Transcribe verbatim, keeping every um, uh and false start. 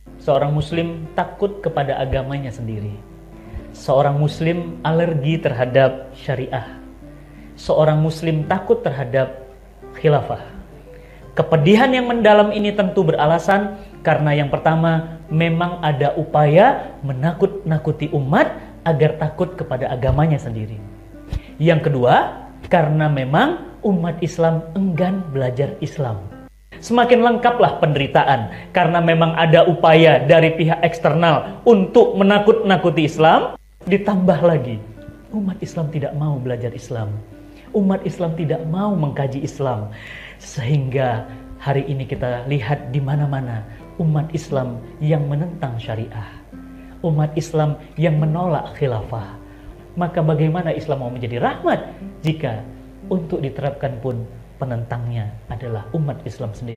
Seorang muslim takut kepada agamanya sendiri. Seorang muslim alergi terhadap syariah. Seorang muslim takut terhadap khilafah. Kepedihan yang mendalam ini tentu beralasan karena yang pertama, memang ada upaya menakut-nakuti umat agar takut kepada agamanya sendiri. Yang kedua, karena memang umat Islam enggan belajar Islam. Semakin lengkaplah penderitaan karena memang ada upaya dari pihak eksternal untuk menakut-nakuti Islam. Ditambah lagi, umat Islam tidak mau belajar Islam. Umat Islam tidak mau mengkaji Islam. Sehingga hari ini kita lihat di mana-mana umat Islam yang menentang syariah. Umat Islam yang menolak khilafah. Maka bagaimana Islam mau menjadi rahmat jika untuk diterapkan pun penentangnya adalah umat Islam sendiri?